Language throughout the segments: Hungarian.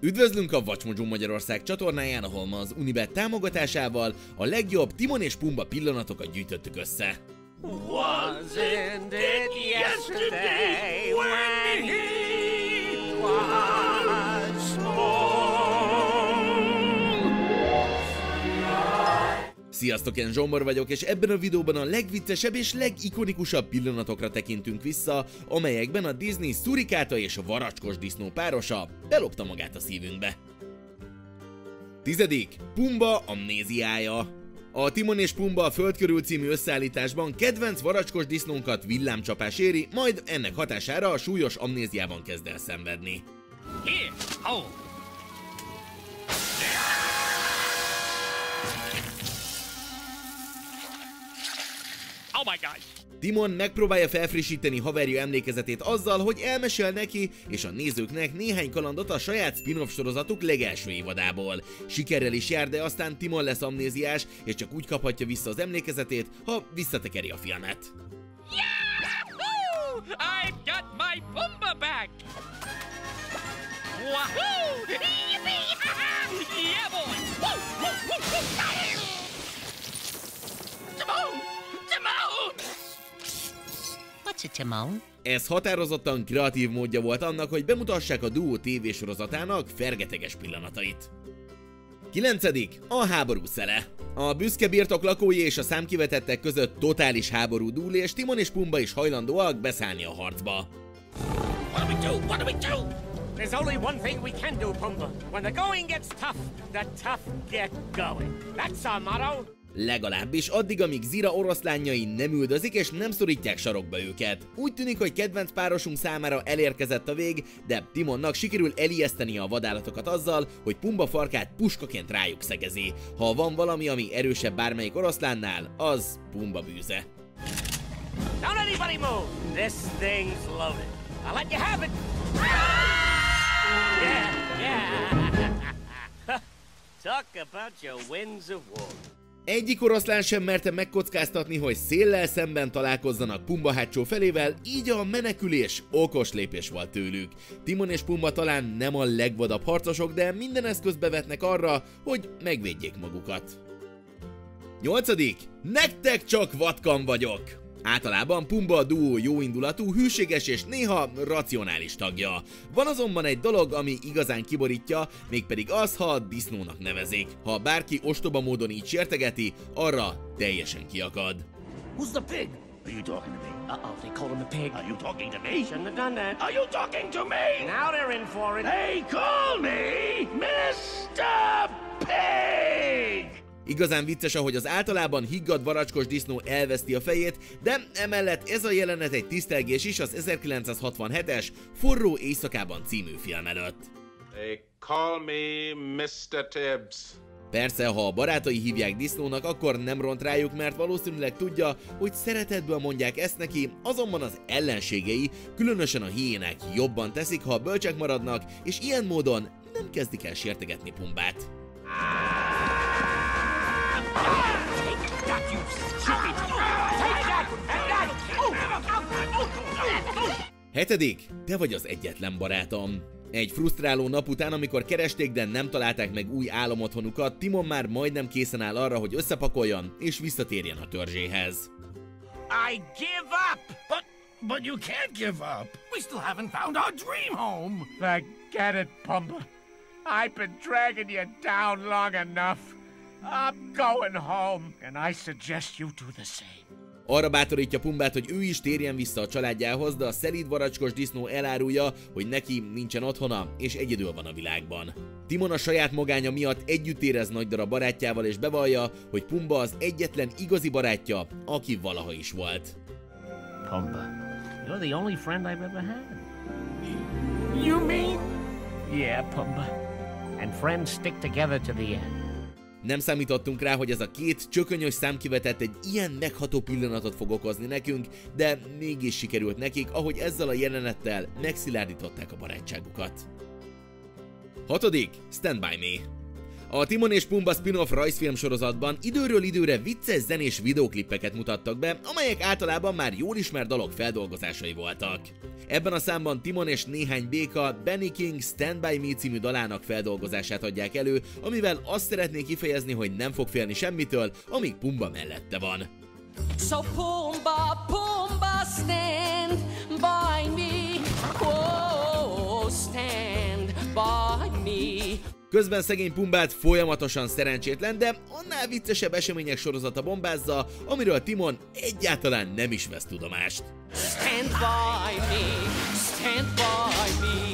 Üdvözlünk a WatchMojo Magyarország csatornáján, ahol ma az Unibet támogatásával a legjobb Timon és Pumba pillanatokat gyűjtöttük össze. Wasn't it yesterday when he was small? Sziasztok, én Zsombor vagyok, és ebben a videóban a legviccesebb és legikonikusabb pillanatokra tekintünk vissza, amelyekben a Disney szurikáta és a varacskos disznó párosa belopta magát a szívünkbe. 10. Pumba amnéziája. A Timon és Pumba a Föld körül című összeállításban kedvenc varacskos disznónkat villámcsapás éri, majd ennek hatására a súlyos amnéziában kezd el szenvedni. Here, hold. Oh my gosh. Timon megpróbálja felfrissíteni haverja emlékezetét azzal, hogy elmesél neki és a nézőknek néhány kalandot a saját spin-off sorozatuk legelső évadából. Sikerrel is jár, de aztán Timon lesz amnéziás, és csak úgy kaphatja vissza az emlékezetét, ha visszatekeri a filmet. Yahoo! I've got my Pumba back! Wahoo! Yippee! Yeah, boy! Woo! Woo! Woo! Woo! Timon! Timon! What's it, Timon? Ez határozottan kreatív módja volt annak, hogy bemutassák a duó tévésorozatának fergeteges pillanatait. 9. A háború szele. A büszke birtok lakói és a számkivetettek között totális háború dúl, és Timon és Pumba is hajlandóak beszállni a harcba. What do we do? What do we do? There's only one thing we can do, Pumba. When the going gets tough, the tough get going. That's our motto. Legalábbis addig, amíg Zira oroszlányai nem üldözik és nem szorítják sarokba őket. Úgy tűnik, hogy kedvenc párosunk számára elérkezett a vég, de Timonnak sikerül elijeszteni a vadállatokat azzal, hogy Pumba farkát puskaként rájuk szegezi. Ha van valami, ami erősebb bármelyik oroszlánnál, az Pumba bűze. Don't anybody move. This thing's loaded. I'll let you have it. Yeah. Talk about your winds of war. Egyik oroszlán sem merte megkockáztatni, hogy széllel szemben találkozzanak Pumba hátsó felével, így a menekülés okos lépés volt tőlük. Timon és Pumba talán nem a legvadabb harcosok, de minden eszközt bevetnek arra, hogy megvédjék magukat. 8. Nektek csak vatkan vagyok! Általában Pumba a duó jóindulatú, hűséges és néha racionális tagja. Van azonban egy dolog, ami igazán kiborítja, mégpedig az, ha disznónak nevezik. Ha bárki ostoba módon így sértegeti, arra teljesen kiakad. Who's the pig? Are you talking to me? Uh-oh, they called him a pig. Are you talking to me? Shouldn't have done that. Are you talking to me? Now they're in for it. They call me Mr. Pig! Igazán vicces, ahogy az általában higgadt varacskos disznó elveszti a fejét, de emellett ez a jelenet egy tisztelgés is az 1967-es Forró éjszakában című film előtt. They call me Mr. Tibbs. Persze, ha a barátai hívják disznónak, akkor nem ront rájuk, mert valószínűleg tudja, hogy szeretetből mondják ezt neki, azonban az ellenségei, különösen a hiénák jobban teszik, ha bölcsek maradnak, és ilyen módon nem kezdik el sértegetni Pumbát. 7. Te vagy az egyetlen barátom. Egy frusztráló nap után, amikor keresték, de nem találták meg új álomotthonukat, Timon már majdnem készen áll arra, hogy összepakoljon és visszatérjen a törzséhez. I give up! But you can't give up. We still haven't found our dream home! Forget it, Pumba. I've been dragging you down long enough. I'm going home, and I suggest you do the same. Arra bátorítja Pumbát, hogy ő is térjen vissza a családjához, de a szelíd varacskos disznó elárulja, hogy neki nincsen otthona, és egyedül van a világban. Timon a saját magánya miatt együtt érez nagy darab barátjával, és bevallja, hogy Pumba az egyetlen igazi barátja, aki valaha is volt. Pumba, you're the only friend I've ever had. You mean? Yeah, Pumba. And friends stick together to the end. Nem számítottunk rá, hogy ez a két csökönyös számkivetett egy ilyen megható pillanatot fog okozni nekünk, de mégis sikerült nekik, ahogy ezzel a jelenettel megszilárdították a barátságukat. 6. Stand By Me. A Timon és Pumba spin-off rajzfilm sorozatban időről időre vicces zenés videóklippeket mutattak be, amelyek általában már jól ismert dalok feldolgozásai voltak. Ebben a számban Timon és néhány béka Benny King Stand By Me című dalának feldolgozását adják elő, amivel azt szeretné kifejezni, hogy nem fog félni semmitől, amíg Pumba mellette van. So Pumba, Pumba, stand by me. Oh, stand by me. Közben szegény Pumbát folyamatosan szerencsétlen, de annál viccesebb események sorozata bombázza, amiről Timon egyáltalán nem is vesz tudomást. Stand by me, stand by me.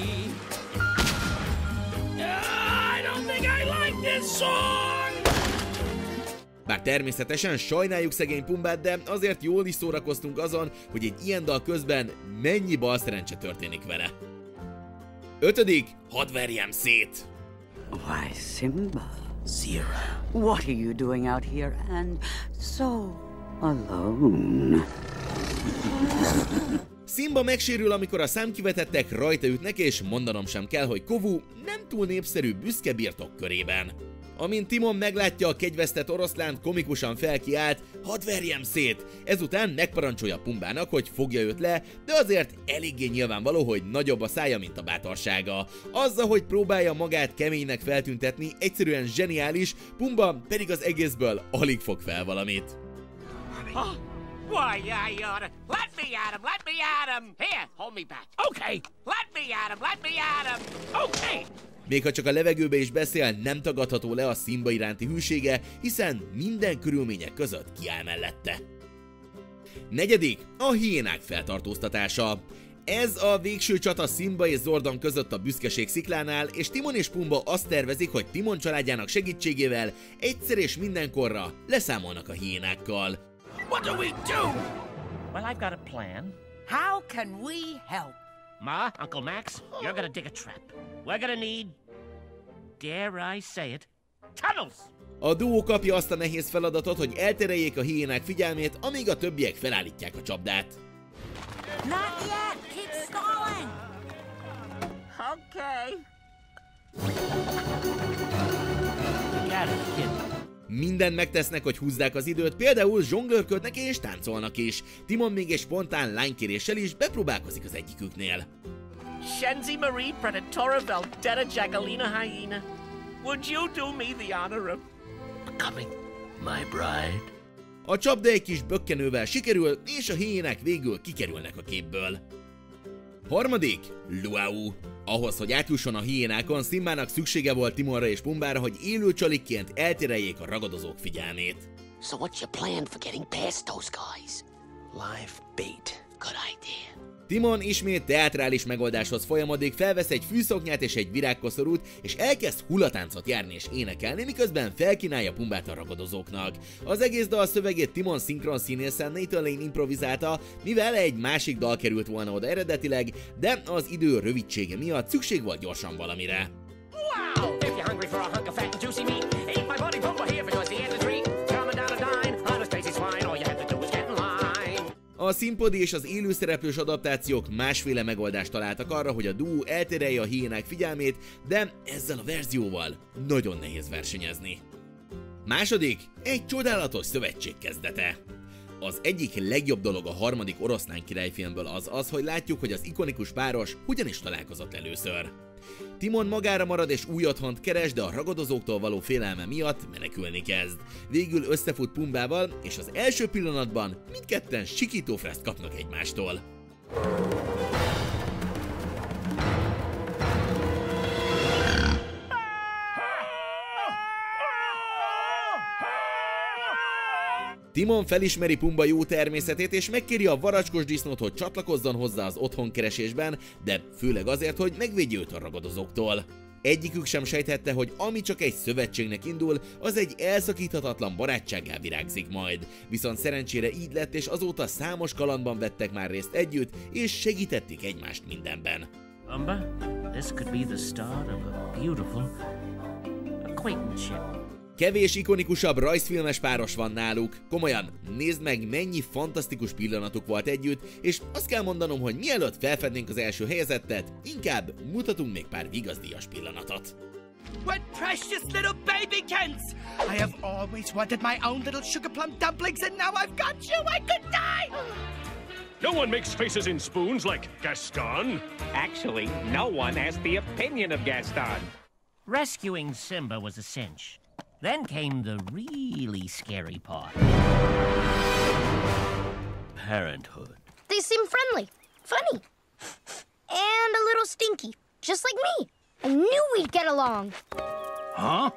I don't think I like this song! Bár természetesen sajnáljuk szegény Pumbát, de azért jól is szórakoztunk azon, hogy egy ilyen dal közben mennyi balszerencse történik vele. 5. Hadd verjem szét! Why, Simba. Zero. What are you doing out here and so alone? Simba megsérül, amikor a számkivetettek rajta ütnek, és mondanom sem kell, hogy Kovu nem túl népszerű büszke birtok körében. Amint Timon meglátja a kegyvesztett oroszlánt, komikusan felkiált, hadd verjem szét! Ezután megparancsolja Pumbának, hogy fogja őt le, de azért eléggé nyilvánvaló, hogy nagyobb a szája, mint a bátorsága. Azzal, hogy próbálja magát keménynek feltüntetni, egyszerűen zseniális, Pumba pedig az egészből alig fog fel valamit. Why, let me at him, let me at him! Here, hold me back. Okay, Let me at him, let me at him! okay. Még ha csak a levegőbe is beszél, nem tagadható le a Simba iránti hűsége, hiszen minden körülmények között kiáll mellette. 4. A hiénák feltartóztatása. Ez a végső csata Simba és Zordon között a büszkeség sziklánál, és Timon és Pumba azt tervezik, hogy Timon családjának segítségével egyszer és mindenkorra leszámolnak a hiénákkal. What do we do? Well, I've got a plan. How can we help? Ma, Uncle Max, you're gonna dig a trap. We're gonna need, dare I say it, tunnels! A duó kapja azt a nehéz feladatot, hogy eltereljék a hiénák figyelmét, amíg a többiek felállítják a csapdát. Not yet. Keep stalling. Okay. You got it, kid. Mindent megtesznek, hogy húzzák az időt, például zsonglőrködnek és táncolnak is. Timon még egy spontán lánykéréssel is bepróbálkozik az egyiküknél. Shenzi Marie Predatora Veldetta Jagalina Hyena. Would you do me the honor of becoming my bride? A csapda egy kis bökkenővel sikerül, és a hiénák végül kikerülnek a képből. 3. Luau. Ahhoz, hogy átjusson a hiénákon, Simbának szüksége volt Timonra és Pumbára, hogy élő csalikként eltereljék a ragadozók figyelmét. So what's your plan for getting past those guys? Live bait. Good idea. Timon ismét teátrális megoldáshoz folyamodik, felvesz egy fűszoknyát és egy virágkoszorút, és elkezd hullatáncot járni és énekelni, miközben felkínálja Pumbát a ragadozóknak. Az egész dal szövegét Timon szinkron színészen Nathan Lane improvizálta, mivel egy másik dal került volna oda eredetileg, de az idő rövidsége miatt szükség volt gyorsan valamire. Wow! If you're hungry for a hunk of fat and juicy meat, eat my buddy Pumba here because the end of the treat. Coming down to dine, I'm a Stacy Swine, all you have to do is get in line. A színpadi és az élőszereplős adaptációk másféle megoldást találtak arra, hogy a duó elterelje a hiénák figyelmét, de ezzel a verzióval nagyon nehéz versenyezni. 2. Egy csodálatos szövetség kezdete. Az egyik legjobb dolog a 3. Oroszlán királyfilmből az, hogy látjuk, hogy az ikonikus páros hogyan is találkozott először. Timon magára marad és új otthont keres, de a ragadozóktól való félelme miatt menekülni kezd. Végül összefut Pumbával, és az első pillanatban mindketten sikítófreszt kapnak egymástól. Timon felismeri Pumba jó természetét, és megkéri a varacskos disznót, hogy csatlakozzon hozzá az otthonkeresésben, de főleg azért, hogy megvédje őt a ragadozóktól. Egyikük sem sejthette, hogy ami csak egy szövetségnek indul, az egy elszakíthatatlan barátsággá virágzik majd. Viszont szerencsére így lett, és azóta számos kalandban vettek már részt együtt, és segítették egymást mindenben. Pumba, this could be the start of a beautiful acquaintanceship. Kevés ikonikusabb rajzfilmes páros van náluk. Komolyan, nézd meg, mennyi fantasztikus pillanatuk volt együtt, és azt kell mondanom, hogy mielőtt felfednénk az első helyezettet, inkább mutatunk még pár vigaszdíjas pillanatot. What precious little babykins! I have always wanted my own little sugar plum dumplings, and now I've got you! I could die! No one makes faces in spoons like Gaston. Actually, no one has the opinion of Gaston. Rescuing Simba was a cinch. Then came the really scary part. Parenthood. They seem friendly, funny, and a little stinky, just like me. I knew we'd get along. Huh?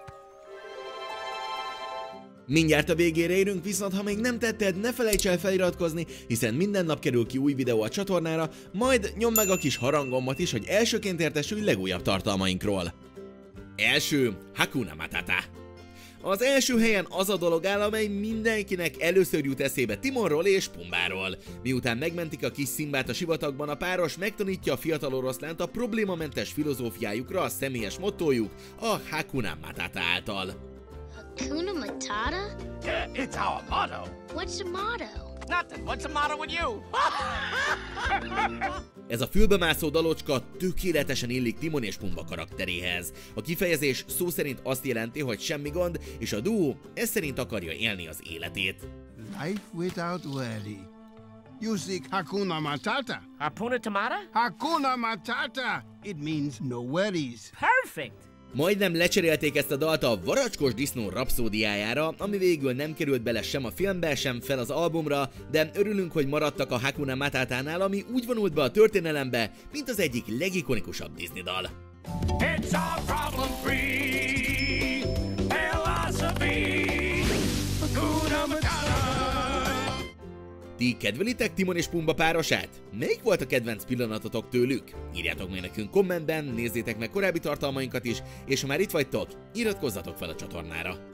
Mindjárt a végére érünk, viszont ha még nem tetted, ne felejts el feliratkozni, hiszen minden nap kerül ki új videó a csatornára, majd nyomd meg a kis harangomat is, hogy elsőként értesülj legújabb tartalmainkról. Első, Hakuna Matata. Az első helyen az a dolog áll, amely mindenkinek először jut eszébe Timonról és Pumbáról. Miután megmentik a kis Szimbát a sivatagban, a páros megtanítja a fiatal oroszlánt a problémamentes filozófiájukra, a személyes mottójuk a Hakuna Matata által. Hakuna Matata? Yeah, it's our motto. What's the motto? Nothing. What's the matter with you? Ez a fülbemászó dalocska tökéletesen illik Timon és Pumba karakteréhez. A kifejezés szó szerint azt jelenti, hogy semmi gond, és a duó ez szerint akarja élni az életét. Life without worry. You seek Hakuna Matata. Hakuna Tomata? Hakuna Matata. It means no worries. Perfect! Majdnem lecserélték ezt a dalt a Varacskos disznó rapszódiájára, ami végül nem került bele sem a filmbe, sem fel az albumra, de örülünk, hogy maradtak a Hakuna Matatánál, ami úgy vonult be a történelembe, mint az egyik legikonikusabb Disney dal. It's our problem-free philosophy. Hakuna Matata. Ti kedvelitek Timon és Pumba párosát? Melyik volt a kedvenc pillanatotok tőlük? Írjátok meg nekünk kommentben, nézzétek meg korábbi tartalmainkat is, és ha már itt vagytok, iratkozzatok fel a csatornára.